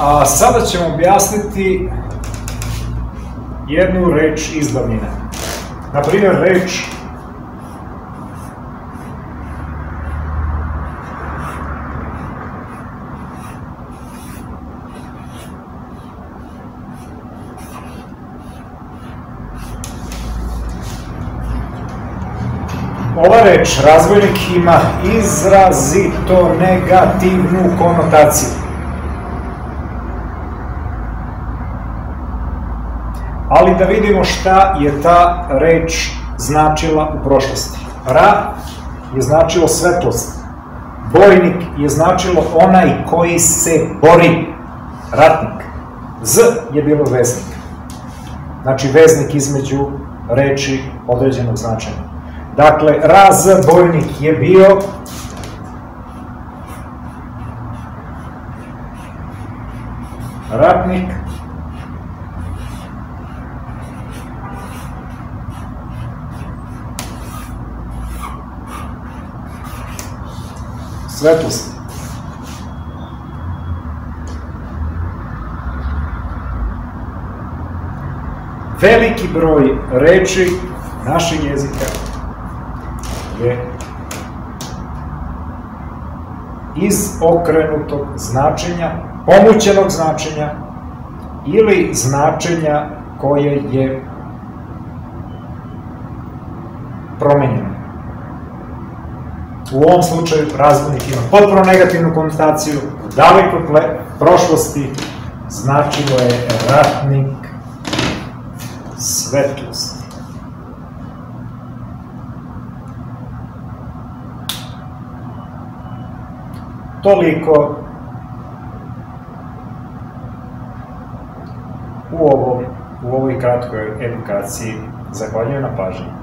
A sada ćemo objasniti jednu reč iz davnine. Naprimjer, reč ova reč, razbojnik, ima izrazito negativnu konotaciju. Ali da vidimo šta je ta reč značila u prošlosti. Ra je značilo svetlost. Bojnik je značilo onaj koji se bori, ratnik. Z je bilo veznik. Znači veznik između reči određenog značenja. Dakle, razbojnik je bio ratnik, svetlost. Veliki broj reči našeg jezika je iz okrenutog značenja, pomućenog značenja ili značenja koje je promenjeno. U ovom slučaju razbojnik ima potpuno negativnu konotaciju, u dalekoj prošlosti značilo je ratnik svetlosti. Toliko u ovoj kratkoj edukaciji. Zahvaljujem na pažnji.